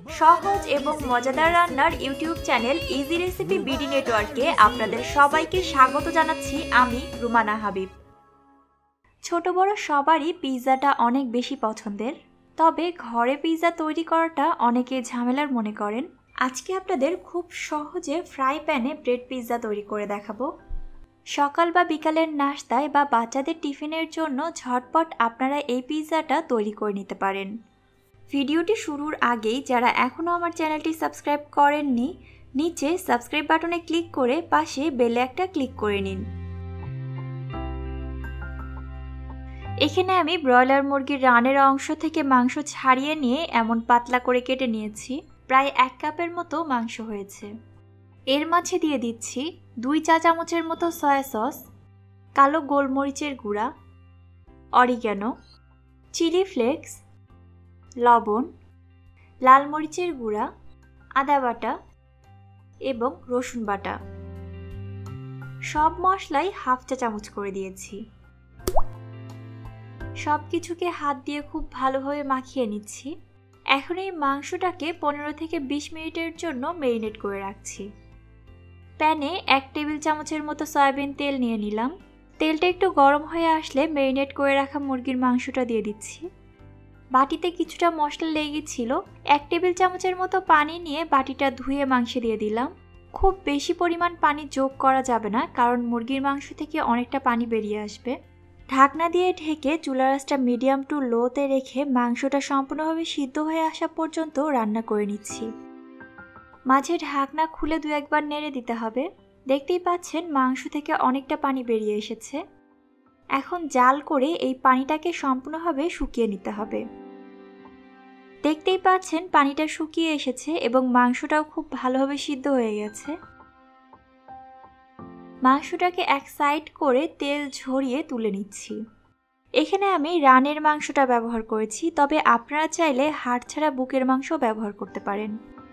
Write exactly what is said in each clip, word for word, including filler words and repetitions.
সহজ এবং মজাদার রান্নার YouTube channel easy recipe BD নেটওয়ার্কে আপনাদের সবাইকে স্বাগত জানাচ্ছি। আমি রুমানা হাবিব। ছোট বড় সবারই পিৎজাটা অনেক বেশি পছন্দের, তবে ঘরে পিৎজা তৈরি করাটা অনেকে ঝামেলার মনে করেন। আজকে আপনাদের খুব সহজে ফ্রাই প্যানে ব্রেড পিৎজা তৈরি করে দেখাবো। সকাল বা বিকালের নাস্তায় বা বাচ্চাদের টিফিনের জন্য ঝটপট আপনারা এই পিৎজাটা তৈরি করে নিতে পারেন। ভিডিওটি শুরুর আগেই যারা এখনও আমার চ্যানেলটি সাবস্ক্রাইব করেননি, নিচে সাবস্ক্রাইব বাটনে ক্লিক করে পাশে বেলে একটা ক্লিক করে নিন। এখানে আমি ব্রয়লার মুরগির রানের অংশ থেকে মাংস ছাড়িয়ে নিয়ে এমন পাতলা করে কেটে নিয়েছি। প্রায় এক কাপের মতো মাংস হয়েছে। এর মাঝে দিয়ে দিচ্ছি দুই চা চামচের মতো সয়া সস, কালো গোলমরিচের গুঁড়া, অরিগ্যানো, চিলি ফ্লেক্স, লবণ, লাল মরিচের গুঁড়া, আদা বাটা এবং রসুন বাটা। সব মশলাই হাফ চা চামচ করে দিয়েছি। সব কিছুকে হাত দিয়ে খুব ভালোভাবে মাখিয়ে নিচ্ছি। এখন এই মাংসটাকে পনেরো থেকে বিশ মিনিটের জন্য ম্যারিনেট করে রাখছি। প্যানে এক টেবিল চামচের মতো সয়াবিন তেল নিয়ে নিলাম। তেলটা একটু গরম হয়ে আসলে ম্যারিনেট করে রাখা মুরগির মাংসটা দিয়ে দিচ্ছি। বাটিতে কিছুটা মশলা লেগেছিল, এক টেবিল চামচের মতো পানি নিয়ে বাটিটা ধুয়ে মাংসে দিয়ে দিলাম। খুব বেশি পরিমাণ পানি যোগ করা যাবে না, কারণ মুরগির মাংস থেকে অনেকটা পানি বেরিয়ে আসবে। ঢাকনা দিয়ে ঢেকে চুলার আঁচটা মিডিয়াম টু লোতে রেখে মাংসটা সম্পূর্ণভাবে সিদ্ধ হয়ে আসা পর্যন্ত রান্না করে নিচ্ছি। মাঝে ঢাকনা খুলে দু একবার নেড়ে দিতে হবে। দেখতেই পাচ্ছেন মাংস থেকে অনেকটা পানি বেরিয়ে এসেছে। এখন জাল করে এই পানিটাকে সম্পূর্ণভাবে শুকিয়ে নিতে হবে। দেখতেই পাচ্ছেন পানিটা শুকিয়ে এসেছে এবং মাংসটাও খুব ভালোভাবে সিদ্ধ হয়ে গেছে। মাংসটাকে এক সাইড করে তেল ঝরিয়ে তুলে নিচ্ছি। এখানে আমি রানের মাংসটা ব্যবহার করেছি, তবে আপনারা চাইলে হাড় ছাড়া বুকের মাংস ব্যবহার করতে পারেন।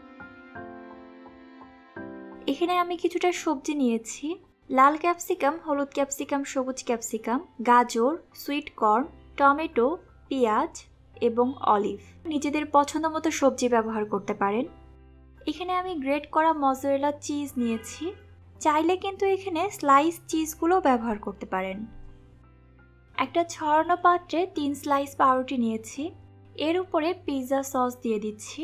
এখানে আমি কিছুটা সবজি নিয়েছি। লাল ক্যাপসিকাম, হলুদ ক্যাপসিকাম, সবুজ ক্যাপসিকাম, গাজর, সুইট কর্ন, টমেটো, পেঁয়াজ এবং অলিভ। নিজেদের পছন্দ মতো সবজি ব্যবহার করতে পারেন। এখানে আমি গ্রেট করা মজরেলা চিজ নিয়েছি। চাইলে কিন্তু এখানে স্লাইস চিজগুলো ব্যবহার করতে পারেন। একটা ছড়ানো পাত্রে তিন স্লাইস পাউরুটি নিয়েছি। এর উপরে পিৎজা সস দিয়ে দিচ্ছি।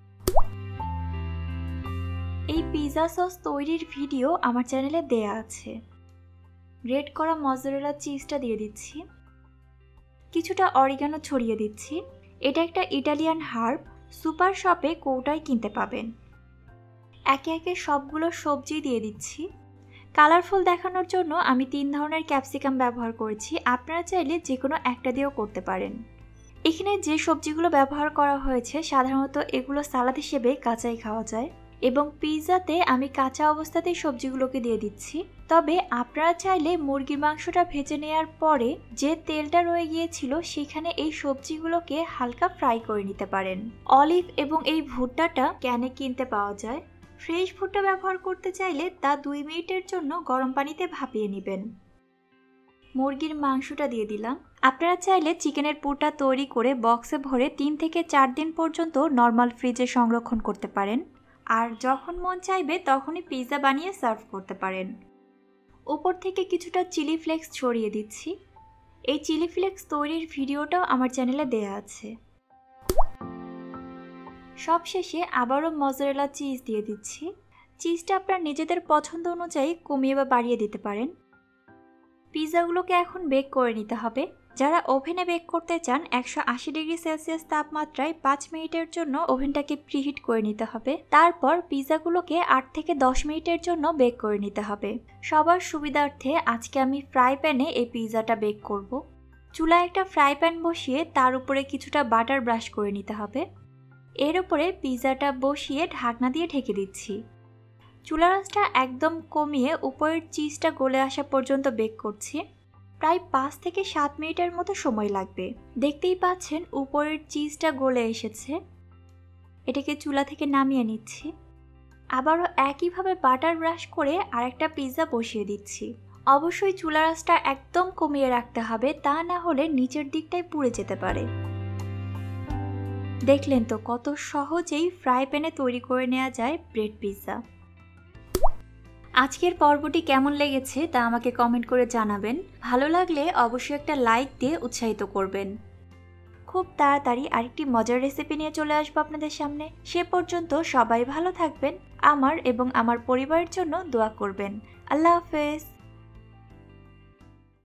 এই পিৎজা সস তৈরির ভিডিও আমার চ্যানেলে দেয়া আছে। গ্রেট করা মজরেলা চিজটা দিয়ে দিচ্ছি। কিছুটা অরিগ্যানো ছড়িয়ে দিচ্ছি। এটা একটা ইটালিয়ান হার্ব, সুপার শপে কৌটায় কিনতে পাবেন। একে একে সবগুলো সবজি দিয়ে দিচ্ছি। কালারফুল দেখানোর জন্য আমি তিন ধরনের ক্যাপসিকাম ব্যবহার করেছি। আপনারা চাইলে যে কোনো একটা দিয়েও করতে পারেন। এখানে যে সবজিগুলো ব্যবহার করা হয়েছে সাধারণত এগুলো সালাদ হিসেবে কাঁচাই খাওয়া যায়, এবং পিৎজাতে আমি কাঁচা অবস্থাতেই সবজিগুলোকে দিয়ে দিচ্ছি। তবে আপনারা চাইলে মুরগির মাংসটা ভেজে নেওয়ার পরে যে তেলটা রয়ে গিয়েছিল সেখানে এই সবজিগুলোকে হালকা ফ্রাই করে নিতে পারেন। অলিভ এবং এই ভুট্টাটা ক্যানে কিনতে পাওয়া যায়। ফ্রেশ ভুট্টা ব্যবহার করতে চাইলে তা দুই মিনিটের জন্য গরম পানিতে ভাপিয়ে নেবেন। মুরগির মাংসটা দিয়ে দিলাম। আপনারা চাইলে চিকেনের পুরটা তৈরি করে বক্সে ভরে তিন থেকে চার দিন পর্যন্ত নর্মাল ফ্রিজে সংরক্ষণ করতে পারেন, আর যখন মন চাইবে তখনই পিৎজা বানিয়ে সার্ভ করতে পারেন। উপর থেকে কিছুটা চিলি ফ্লেক্স ছড়িয়ে দিচ্ছি। এই চিলি ফ্লেক্স তৈরির ভিডিওটাও আমার চ্যানেলে দেয়া আছে। সবশেষে আবারও মজরেলা চিজ দিয়ে দিচ্ছি। চিজটা আপনার নিজেদের পছন্দ অনুযায়ী কমিয়ে বা বাড়িয়ে দিতে পারেন। পিৎজাগুলোকে এখন বেক করে নিতে হবে। যারা ওভেনে বেক করতে চান একশো আশি ডিগ্রি সেলসিয়াস তাপমাত্রায় পাঁচ মিনিটের জন্য ওভেনটাকে প্রিহিট করে নিতে হবে। তারপর পিৎজাগুলোকে আট থেকে দশ মিনিটের জন্য বেক করে নিতে হবে। সবার সুবিধার্থে আজকে আমি ফ্রাই প্যানে এই পিৎজাটা বেক করব। চুলায় একটা ফ্রাই প্যান বসিয়ে তার উপরে কিছুটা বাটার ব্রাশ করে নিতে হবে। এর উপরে পিৎজাটা বসিয়ে ঢাকনা দিয়ে ঢেকে দিচ্ছি। চুলার আঁচটা একদম কমিয়ে উপরের চিজটা গলে আসা পর্যন্ত বেক করছি। প্রায় পাঁচ থেকে সাত মিনিটের মতো সময় লাগবে। দেখতেই পাচ্ছেন উপরের চিজটা গলে এসেছে। এটাকে চুলা থেকে নামিয়ে নিচ্ছি। আবারও একইভাবে বাটার ব্রাশ করে আরেকটা পিৎজা বসিয়ে দিচ্ছি। অবশ্যই চুলার আঁচটা একদম কমিয়ে রাখতে হবে, তা না হলে নিচের দিকটাই পুড়ে যেতে পারে। দেখলেন তো কত সহজেই ফ্রাই প্যানে তৈরি করে নেওয়া যায় ব্রেড পিৎজা। আজকের পর্বটি কেমন লেগেছে তা আমাকে কমেন্ট করে জানাবেন। ভালো লাগলে অবশ্যই একটা লাইক দিয়ে উৎসাহিত করবেন। খুব তাড়াতাড়ি আরেকটি মজার রেসিপি নিয়ে চলে আসবো আপনাদের সামনে। সে পর্যন্ত সবাই ভালো থাকবেন, আমার এবং আমার পরিবারের জন্য দোয়া করবেন। আল্লাহ হাফেজ।